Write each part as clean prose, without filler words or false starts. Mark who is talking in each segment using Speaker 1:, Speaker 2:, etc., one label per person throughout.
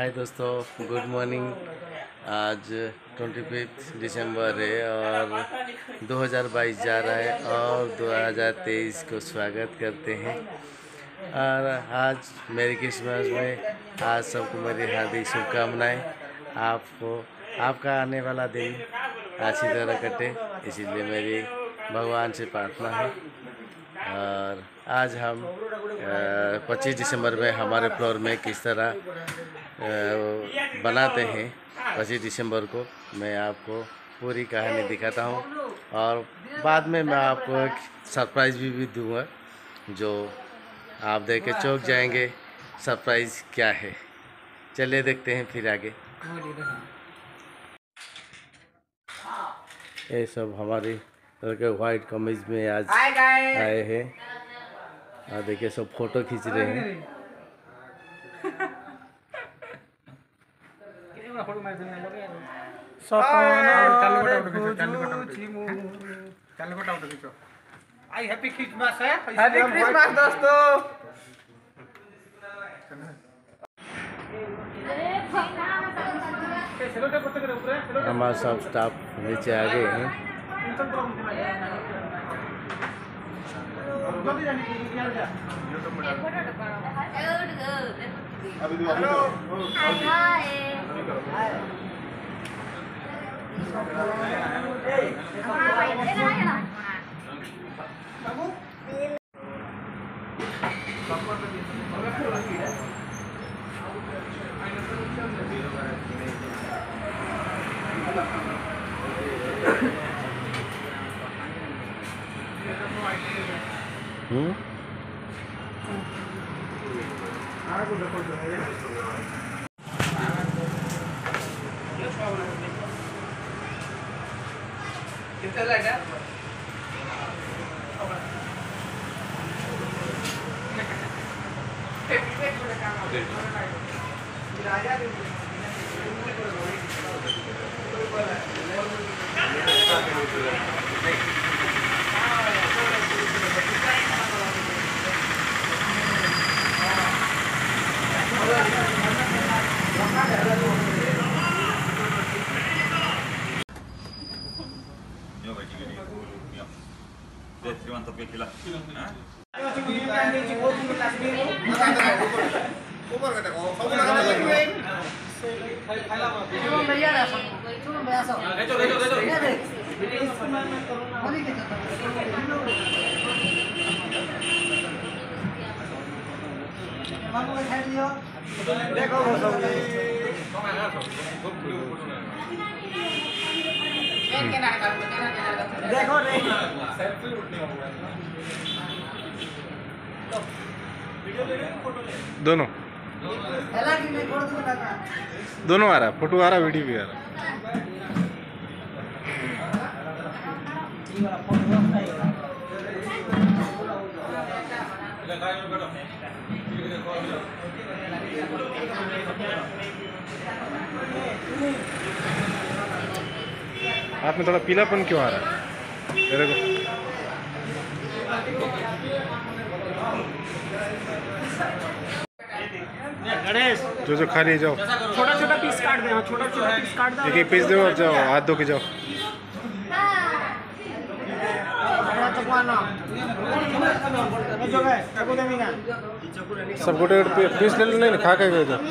Speaker 1: हाय दोस्तों, good morning. आज 25 दिसंबर है और 2022 जा रहा है और 2023 को स्वागत करते हैं। और आज मेरी क्रिसमस में आज सबको मेरी हार्दिक शुभकामनाएं। आपको आपका आने वाला दिन अच्छी तरह कटे, इसीलिए मेरी भगवान से प्रार्थना है। और आज हम 25 दिसंबर में हमारे फ्लोर में किस तरह बनाते हैं 25 दिसंबर को मैं आपको पूरी कहानी दिखाता हूँ और बाद में मैं आपको एक सरप्राइज़ भी दूंगा जो आप देख के चौंक जाएंगे। सरप्राइज़ क्या है, चलिए देखते हैं फिर आगे। ये सब हमारे लड़के व्हाइट कमीज में आज आए हैं और देखिए सब फोटो खींच रहे हैं।
Speaker 2: हैप्पी क्रिसमस है। हैप्पी क्रिसमस दोस्तों।
Speaker 1: हमारा सब स्टाफ नीचे आ गए हैं।
Speaker 3: दोनों आ रहा, फोटो आ रहा, वीडियो भी आ रहा। हाथ में थोड़ा पीलापन क्यों आ रहा है? मेरे को जो खा लिए जाओ,
Speaker 2: छोटा छोटा पीस काट दे। छोटा छोटा पीस काट दो।
Speaker 3: एक पीस दो और जाओ, हाथ धो के जाओ। सब गोटे पीस ले लो, नहीं खा के गए जाओ।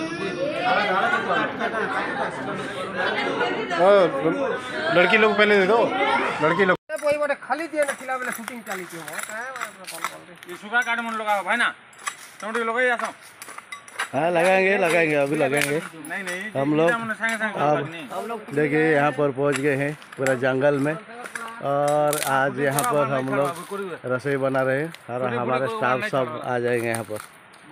Speaker 3: लड़की लोग पहले दे दो, लड़की लोग
Speaker 2: खाली दिए ना खिला बेले शूटिंग चाली थी।
Speaker 4: ये सुगा काट मन लगाओ भाई ना, टमाटर लगाई आसो।
Speaker 1: हाँ लगाएंगे अभी लगाएंगे।
Speaker 4: नहीं
Speaker 1: हम लोग अब देखिए यहाँ पर पहुँच गए हैं पूरा जंगल में और आज यहाँ पर हम लोग रसोई बना रहे हैं और हमारे स्टाफ सब आ जाएंगे यहाँ पर।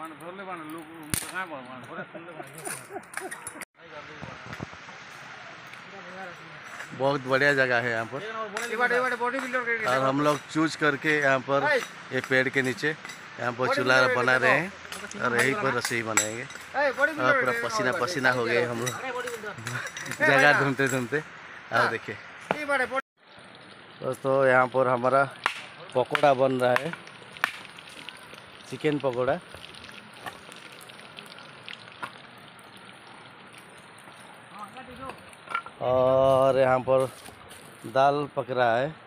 Speaker 1: बहुत बढ़िया जगह है यहाँ पर और हम लोग चूज करके यहाँ पर ये पेड़ के नीचे यहाँ पर चूल्हा बना रहे हैं और यहीं पर रसोई बनाएंगे। और पूरा पसीना पसीना हो गए हम लोग जगह ढूंढते ढूंढते। और देखिए दोस्तों यहाँ पर हमारा पकोड़ा बन रहा है, चिकन पकोड़ा। और यहाँ पर दाल पक रहा है।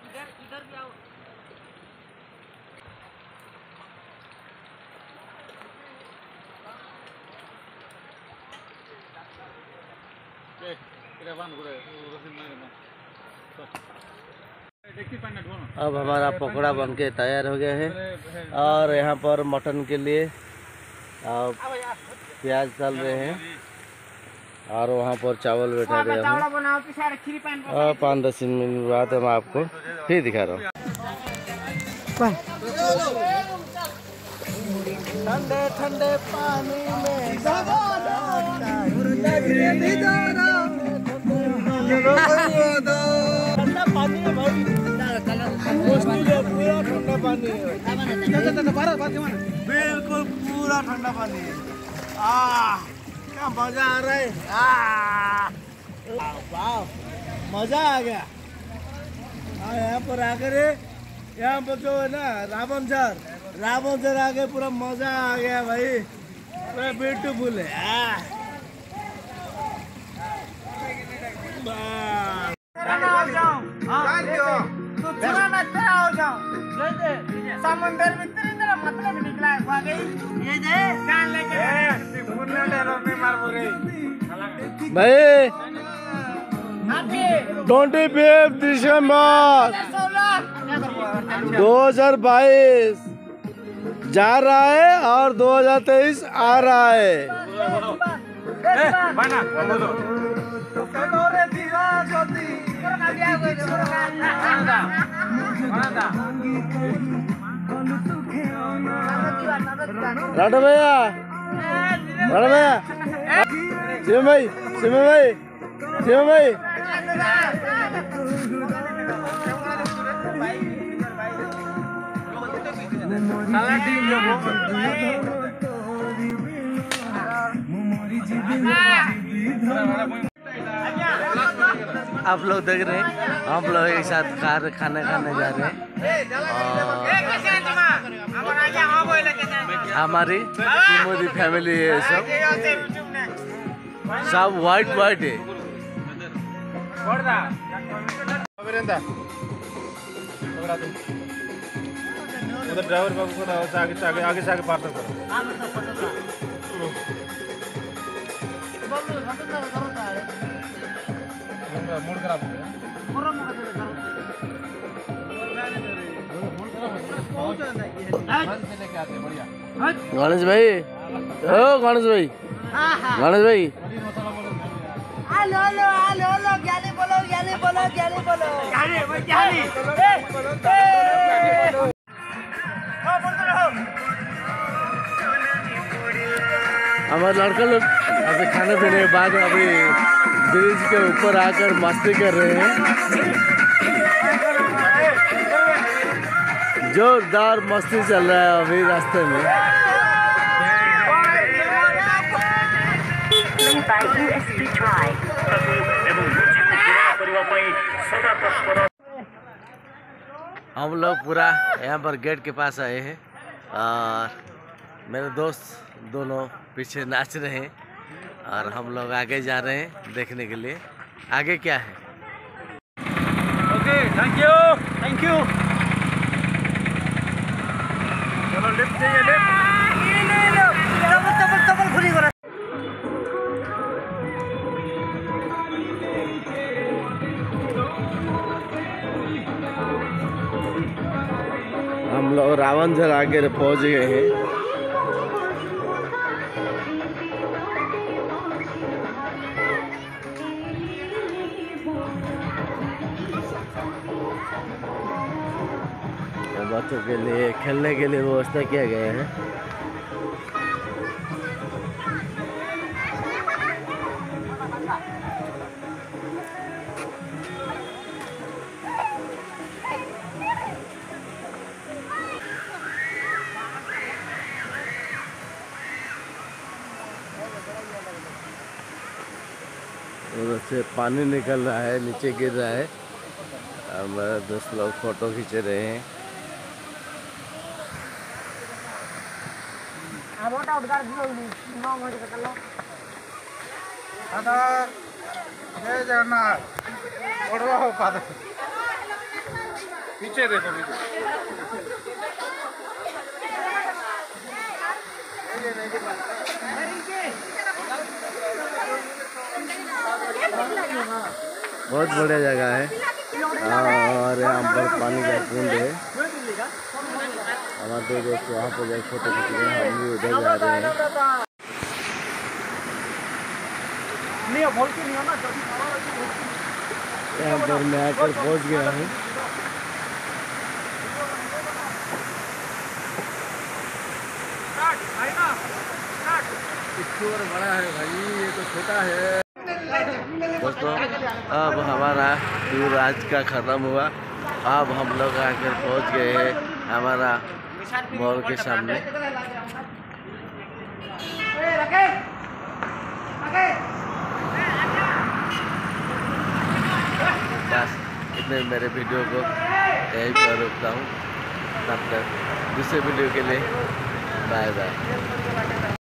Speaker 1: अब हमारा पकौड़ा बन के तैयार हो गया है और यहाँ पर मटन के लिए प्याज डाल रहे हैं और वहाँ पर चावल बैठा गया है। और 5-10 मिनट बाद मैं आपको फिर दिखा रहा हूँ। ठंडे ठंडे पानी में ठंडा पानी है भाई, पूरा ठंडा पानी है, बिल्कुल पूरा ठंडा पानी है। क्या मजा आ रहा है, वाह मजा आ गया। यहाँ पर आकर यहाँ पर जो है ना रावण सर आके पूरा मजा आ गया भाई, पूरा ब्यूटीफुल है।
Speaker 2: समंदर में तेरा मतलब निकला है ये दे कान लेके
Speaker 1: भाई 25 दिसंबर 2022 जा रहा है और 2023 आ रहा है। राठौर भैया शिव भाई आप लोग देख रहे हैं, हम लोग एक साथ खाना खाने जा रहे हैं। हमारी मोदी फैमिली है, सब वाइट है।
Speaker 3: उधर ड्राइवर बाबू को आगे से आगे पार्सल करो। मूड खराब हो गया।
Speaker 1: गणेश भाई, गणेश भाई हमारे लड़का लोग अभी खाने पीने के बाद अभी ब्रिज के ऊपर आकर मस्ती कर रहे हैं। जोरदार मस्ती चल रहा है अभी रास्ते में। हम लोग पूरा यहाँ पर गेट के पास आए हैं और मेरे दोस्त दोनों पीछे नाच रहे हैं और हम लोग आगे जा रहे हैं देखने के लिए आगे क्या है।
Speaker 4: Okay, thank you. चलो लिफ्ट चाहिए, लिफ्ट।
Speaker 1: हम लोग रावण झर आगे पहुंच गए हैं। बच्चों के लिए खेलने के लिए व्यवस्था किया गया है। उधर से पानी निकल रहा है, नीचे गिर रहा है। हमारे दोस्त लोग फोटो खींच रहे हैं।
Speaker 2: जय जगन्नाथ बढ़वा हो पाद
Speaker 4: पीछे देखो पीछे
Speaker 1: बहुत बढ़िया जगह है और यहाँ पर पानी का बूंद है। हमारे दो दोस्त वहाँ पर जाए फोटो खींच रहे हैं, हम भी उधर जा रहे हैं। यहाँ पर मैं आकर पहुँच गया हूँ। इसको बड़ा है भाई, ये तो छोटा है। दोस्तों अब हमारा टूर आज का ख़त्म हुआ। अब हम लोग आकर पहुंच गए हैं हमारा मॉल के सामने। बस इतने मेरे वीडियो को यहीं पर रोकता हूँ। तब तक दूसरे वीडियो के लिए बाय बाय।